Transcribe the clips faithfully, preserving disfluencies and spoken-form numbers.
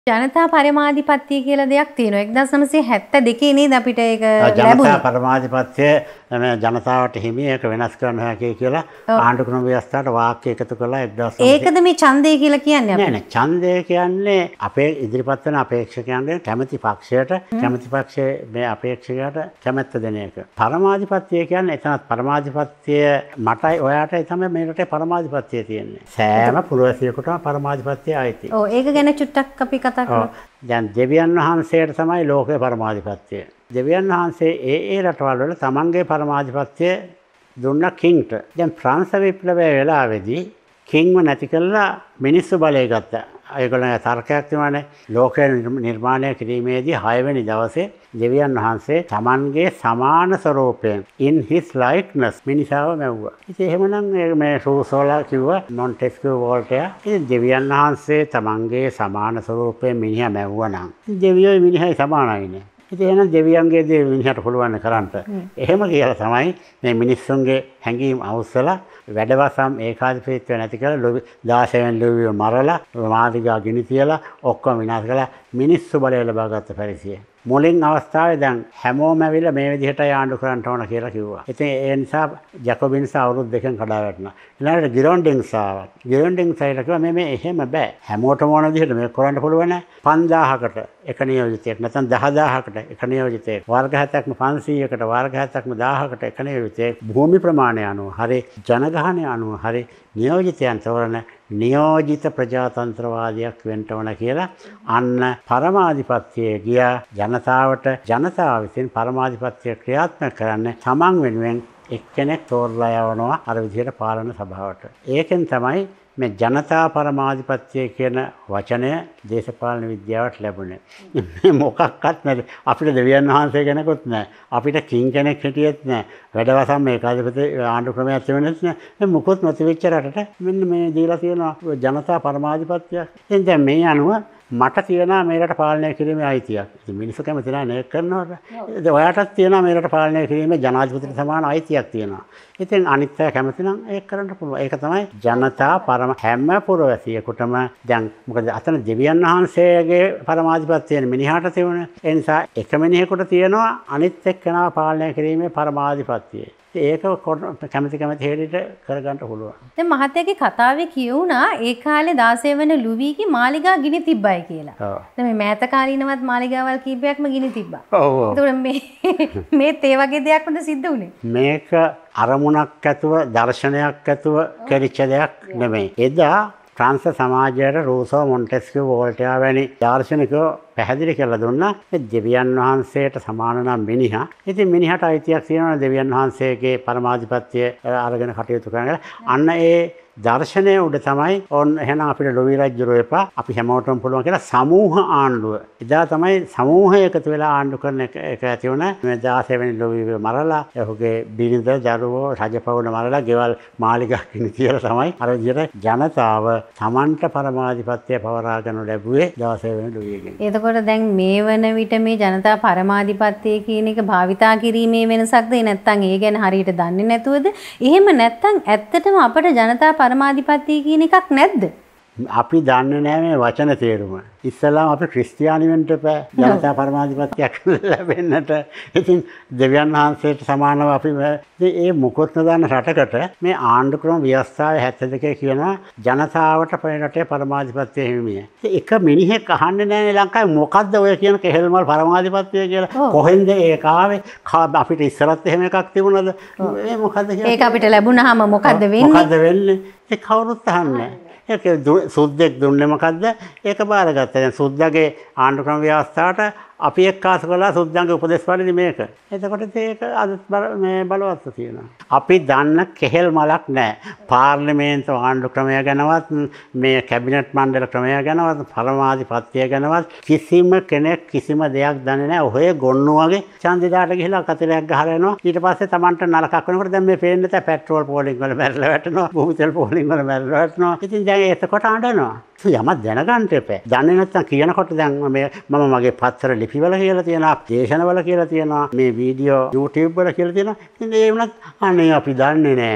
ජනතා පරමාධිපත්‍ය කියලා දෙයක් තියෙනවා. එක්දහස් නවසිය හැත්තෑ දෙකේ නේද අපිට ඒක ලැබුණේ. ජනතා පරමාධිපත්‍ය මේ ජනතාවට හිමි ඒක වෙනස් කරන්න හැකියි කියලා ආණ්ඩු ක්‍රම ව්‍යවස්ථාවට වාක්‍ය එකතු කළා එක්දහස් නවසිය. ඒකද මේ ඡන්දය කියලා කියන්නේ අපිට? නෑ නෑ ඡන්දය කියන්නේ අපේ ඉදිරිපත් වෙන අපේක්ෂකයන්ගේ කැමැති පක්ෂයට කැමැති පක්ෂයේ මේ අපේක්ෂකයාට කැමැත්ත දෙන එක. පරමාධිපත්‍ය කියන්නේ එතනත් පරමාධිපත්‍ය මටයි ඔයාටයි තමයි මේ රටේ පරමාධිපත්‍ය තියෙන්නේ. සෑම පුරවැසියෙකුටම පරමාධිපත්‍ය ආйти. ඔව් ඒක ගැන චුට්ටක් අපි කතා කරමු. දැන් දෙවියන් වහන්සේට තමයි ලෝකේ පරමාධිපත්‍ය. දෙවියන් වහන්සේ ඒ ඒ රටවල් වල තමන්ගේ පරමාධිපත්‍ය දුන්න කිංට. දැන් ප්‍රංශ විප්ලවය වෙලාවේදී කිංව නැති කළා මිනිස්සු බලය ගත්තා. ඒගොල්ලන්ගේ තර්කයක් තිබුණානේ ලෝකය නිර්මාණය කිරීමේදී හයවෙනි දවසේ දෙවියන් වහන්සේ තමන්ගේ සමාන ස්වරූපයෙන් in his likeness මිනිසාව මැව්වා. ඉතින් එහෙමනම් මේ රූසෝලා කිව්වා මොන්ටෙස්ක්‍යු වෝල්ටෙයා ඉතින් දෙවියන් වහන්සේ තමන්ගේ සමාන ස්වරූපයෙන් මිනිහා මැව්වා නම් දෙවියෝ මිනිහයි සමානයිනේ. ඉතින් එහෙනම් දෙවියන්ගේ දේ මිනිහට පුළුවන් කරන්න. එහෙම කියලා තමයි මේ මිනිස්සුන්ගේ හැඟීම් අවසලා වැඩවසම් ඒකාධිපතිත්වය නැති කරලා දාසයෙන් ලුවිය මරලා මාදිගා ගිනි තියලා ඔක්කොම විනාශ කළා මිනිස්සු බලය ලබා ගත්ත පරිසිය. මුලින් අවස්ථාවේ දැන් හැමෝම ඇවිල්ලා මේ විදිහට ආණ්ඩු කරන්න ඕන කියලා කිව්වා. ඉතින් ඒ නිසා ජැකොබින්ස් අවුරුදු දෙකෙන් කඩා වැටුණා. ඊළඟට ගිරොන්ඩින්ස් ආවා. ගිරොන්ඩින්ස් ඇවිල්ලා කිව්වා මේ මේ එහෙම බෑ. හැමෝටම ඕන විදිහට මේක කරන්න පුළුවන් නෑ. පන්දාහකට එක නියෝජිතයෙක් නැත්නම් දහදාහකට එක නියෝජිතයෙක් වර්ග හතක්ම පන්සීයකට වර්ග හතක්ම දාහකට එක නියෝජිතයෙක් භූමි ප්‍රමාණය අනුව හරි ජනගහනය අනුව හරි නියෝජිතයන් තෝරන නියෝජිත ප්‍රජාතන්ත්‍රවාදයක් වෙන්න ඕන කියලා අන්න පරමාධිපත්‍යයේ ගියා ජනතාවට ජනතාව විසින් පරමාධිපත්‍ය ක්‍රියාත්මක කරන්න තමන් වෙනුවෙන් එක්කෙනෙක් තෝරලා යවනවා අර විදිහට පාලන සභාවට. ඒකෙන් තමයි මේ ජනතා පරමාධිපත්‍ය කියන වචනය දේශපාලන විද්‍යාවට ලැබුණේ. මේ මොකක්වත් නැති අපිට දෙවියන් වහන්සේ කෙනෙකුත් නැහැ. අපිට කිං කෙනෙක් හිටියෙත් නැහැ. වැඩවසම් මේකාධිපති ආණ්ඩු ක්‍රමයක් තිබුණෙත් නැහැ. මේ මුකුත් නොතිවිච්ච රටට මෙන්න මේ දීලා තියෙනවා ජනතා පරමාධිපත්‍යයක්. ඉතින් දැන් මේ අනුව මට තියෙනවා මේ රට පාලනය කිරීමේ අයිතියක්. ඉතින් මිනිස්සු කැමති නැහැ නේ කරනවට. ඉතින් ඔයාටත් තියෙනවා මේ රට පාලනය කිරීමේ ජනාධිපතිට සමාන අයිතියක් තියෙනවා. ඉතින් අනිත් අය කැමති නම් ඒක කරන්න පුළුවන්. ඒක තමයි ජනතා පරම හැම පුරවැසියෙකුටම දැන් මොකද අතන දෙවියන් වහන්සේගේ පරමාධිපත්‍යයෙන් මිනිහාට තිබුණේ. ඒ නිසා එක මිනිහෙකුට තියෙනවා අනිත් එක්කෙනාව පාලනය කිරීමේ පරමාධිපත්‍යය. ඒක කැමති කැමති හේලිට කරගන්න පුළුවන්. දැන් මහත්තයාගේ කතාවේ කියුණා ඒ කාලේ දාසය වෙන ලුවිගේ මාලිගා ගිනි තිබ්බයි කියලා. දැන් මේ මෑත කාලීනවත් මාලිගාවල් කීපයක්ම ගිනි තිබ්බා. ඔව් ඔව්. ඒතකොට මේ මේත් ඒ වගේ දෙයක් වුණ සිද්ධ වුණේ. මේක අරමුණක් ඇතුව දර්ශනයක් ඇතුව කෙරිච්ච දෙයක් නෙමෙයි. එදා ප්‍රංශ සමාජයට රූසෝ මොන්ටෙස්ක්‍යු වෝල්ටෙයා වැනි දාර්ශනිකයෝ පැහැදිලි කරලා දුන්නා මේ දෙවියන් වහන්සේට සමාන නම් මිනිහා. ඉතින් මිනිහට අයිතියක් තියෙනවා දෙවියන් වහන්සේගේ පරමාධිපත්‍ය අරගෙන කටයුතු කරන්න. අන්න ඒ දර්ශනය උඩ තමයි ඔන්න එහෙනම් අපිට ලොවි රජුරෝ එපා අපි හැමෝටම පුළුවන් කියලා සමූහ ආණ්ඩුව. එදා තමයි සමූහය එකතු වෙලා ආණ්ඩු කරන එක එක ඇති වුණා. මේ දාසය වෙනි ලොවි මරලා ඔහුගේ බිරිඳ දරුවෝ රජපෞණ මරලා ගෙවල් මාලිගා කිනි කියලා තමයි අර විදිහට ජනතාව Tamanට පරමාධිපත්‍ය පවරාගෙන ලැබුවේ දාසය වෙනි ලොවිගෙන්. එතකොට දැන් මේ වන විට මේ ජනතා පරමාධිපත්‍ය කියන එක භාවිතා කිරීමේ වෙනසක්ද නැත්නම් ඒ ගැන හරියට දන්නේ නැතුවද? එහෙම නැත්නම් ඇත්තටම අපට ජනතා පරමාධිපත්‍ය කියන එකක් නැද්ද? අපි දන්නේ නැහැ මේ වචන තේරුම. ඉස්සලාම අපි ක්‍රිස්තියානි වෙන්න බෑ. ජනතා පරමාධිපත්‍යයක් ලැබෙන්නට. ඉතින් දෙවියන් වහන්සේට සමානව අපි මේ මොකොත් නොදන්න රටකට මේ ආණ්ඩු ක්‍රම ව්‍යවස්ථාවේ හැත්තෑ දෙකේ කියනවා ජනතාවට රටේ පරමාධිපත්‍ය හිමිය. එක මිනිහෙක් අහන්නේ නැහැ ලංකාවේ මොකද්ද ඔය කියන කෙහෙල්මල් පරමාධිපත්‍ය කියලා. කොහෙන්ද ඒක ආවේ? අපිට ඉස්සරත් එහෙම එකක් තිබුණාද? මේ මොකද්ද කියන්නේ? ඒක අපිට ලැබුණාම මොකද්ද වෙන්නේ? මොකද්ද වෙන්නේ? ඒ කවුරුත් අහන්නේ නැහැ. ඒක සුද්දෙක් දුන්නේ මොකද්ද? ඒක බාරගත්තා. දැන් සුද්දාගේ ආණ්ඩු ක්‍රම ව්‍යවස්ථාවට අපි එක්කාස කළා සුද්දාගේ උපදේශ පරිදි මේක. එතකොට ඒක අද මේ බලවත්ව තියෙනවා. අපි දන්න කෙහෙල් මලක් නැහැ. පාර්ලිමේන්තු ආණ්ඩු ක්‍රමය ගැනවත් මේ කැබිනට් මණ්ඩල ක්‍රමය ගැනවත් පරමාධිපත්‍ය ගැනවත් කිසිම කෙනෙක් කිසිම දෙයක් දන්නේ නැහැ. ඔහේ ගොන්නු වගේ ඡන්දෙදාට ගිහිලා කතරයක් ගහලා එනවා. ඊට පස්සේ Tamanට නරකක් වෙනකොට දැන් මේ පේන්නේ නැත පෙට්‍රෝල් පෝලිං වල මැරලා වැටෙනවා. භූමි තෙල් පෝලිං වල මැරලා වැටෙනවා. ඉතින් දැන් එතකොට අඬනවා. යමක් දැනගන්න එපා. දන්නේ නැත්නම් කියනකොට දැන් මේ මම මගේ පත්තර ලිපිවල කියලා තියෙනවා, දේශනවල කියලා තියෙනවා, මේ වීඩියෝ YouTube වල කියලා තියෙනවා. ඉතින් ඒ වුණත් අනේ අපි දන්නේ නැහනේ.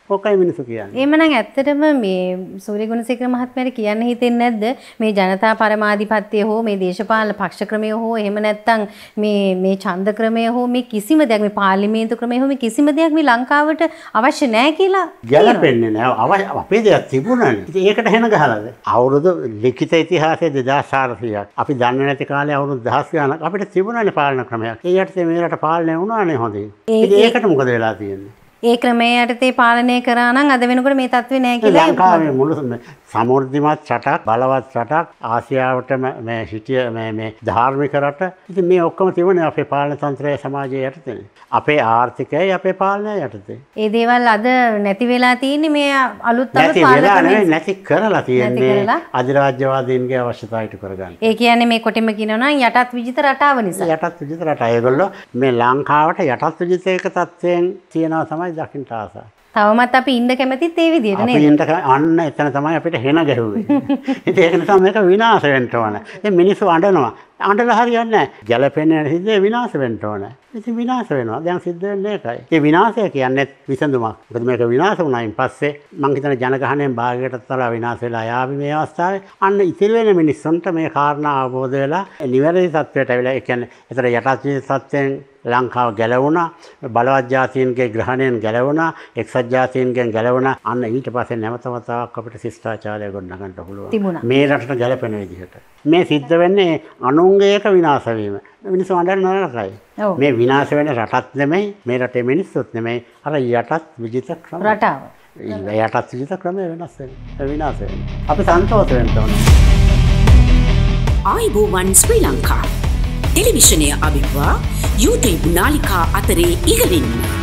ඕකයි මිනිස්සු කියන්නේ. එහෙමනම් ඇත්තටම මේ සූරිය ගුණසේකර මහත්මයාට කියන්න හිතෙන්නේ නැද්ද මේ ජනතා පරමාධිපත්‍යය හෝ මේ දේශපාලන පක්ෂ ක්‍රමය හෝ එහෙම නැත්නම් මේ මේ ඡන්ද ක්‍රමය හෝ මේ කිසිම දෙයක් මේ පාර්ලිමේන්තු ක්‍රමය හෝ මේ කිසිම දෙයක් මේ ලංකාවට අවශ්‍ය නැහැ කියලා ගැලපෙන්නේ නැහැ. අපේ දෙයක් තිබුණානේ. ඉතින් ඒකට හැන ගහලාද? අවුරුදු ලිඛිත ඉතිහාසයේ දෙදාස් හාරසියයක් අපි දන්නේ නැති කාලේ අවුරුදු දහස් ගාණක් අපිට තිබුණානේ පාලන ක්‍රමයක්. ඒ යටතේ මේ රට පාලනය වුණානේ හොඳින්. ඉතින් ඒකට මොකද වෙලා තියෙන්නේ? ඒ ක්‍රමයේ යටතේ පාලනය කරා නම් අද වෙනකොට මේ තත්ත්වේ නැහැ කියලා ලංකාවේ මුළු සමෘද්ධිමත් රටක් බලවත් රටක් ආසියාවට මේ හිටිය මේ මේ ධාර්මික රට. ඉතින් මේ ඔක්කොම තිබුණේ අපේ පාලන තන්ත්‍රයේ සමාජයේ යටතේ. අපේ ආර්ථිකයයි අපේ පාලනය යටතේ. ඒ දේවල් අද නැති වෙලා තියෙන්නේ මේ අලුත් අලුත් පාලන නැති කරලා තියෙන්නේ අධිරාජ්‍යවාදීන්ගේ අවශ්‍යතාවය ඉටු කරගන්න. ඒ කියන්නේ මේ කොටිම කියනවා නම් යටත් විජිත රටාව නිසා. යටත් විජිත රට. ඒගොල්ලෝ මේ ලංකාවට යටත් විජිතයක තත්ත්වයෙන් තියනවා තමයි දකින්න ආසයි. තවමත් අපි ඉන්න කැමතිත් ඒ විදිහට නේද? අපි ඉන්න අන්න එතන තමයි අපිට හෙන ගැහුවේ. ඉතින් ඒක නිසා මේක විනාශ වෙන්න ඕන. ඉතින් මිනිස්සු අඬනවා. අඬලා හරියන්නේ නැහැ. ගැලපෙන්නේ නැහැ සිද්ධ විනාශ වෙන්න ඕන. ඉතින් විනාශ වෙනවා. දැන් සිද්ධ වෙන්නේ ඒකයි. ඒ විනාශය කියන්නේ විසඳුමක්. මොකද මේක විනාශ වුණායින් පස්සේ මං හිතන ජනගහණයෙන් භාගයකට තලා විනාශ වෙලා යාවි මේ අවස්ථාවේ. අන්න ඉතිරි වෙන මිනිස්සුන්ට මේ කාරණා අවබෝධ වෙලා නිවැරදි තත්ත්වයට ඇවිල්ලා ඒ කියන්නේ ඒතර යටත් තත්ත්වයෙන් ලංකාව ගැලවුණා, බලවත් ජාතීන්ගේ ග්‍රහණයෙන් ගැලවුණා, එක්සත් ජාතීන්ගෙන් ගැලවුණා. අන්න ඊට පස්සේ නැවතමතාවක් අපිට ශිෂ්ටාචාරය ගොඩනගන්න පුළුවන්. මේ රටට ගැලපෙන විදිහට. මේ සිද්ධ වෙන්නේ අනුන්ගේ එක විනාශ වීම. මිනිස්සු අඬන නරකයි. මේ විනාශ වෙන රටත් නෙමෙයි, මේ රටේ මිනිස්සුත් නෙමෙයි, අර යටත් විජිත ක්‍රම. රටාව. යටත් විජිත ක්‍රමය වෙනස් වෙනවා. විනාශ වෙනවා. අපි සන්තෝෂ වෙන්න ඕනේ. ආයුබෝවන් ශ්‍රී ලංකා ටෙලිවිෂනය අභිපවා YouTube නාලිකා අතරේ ඉහළින්ම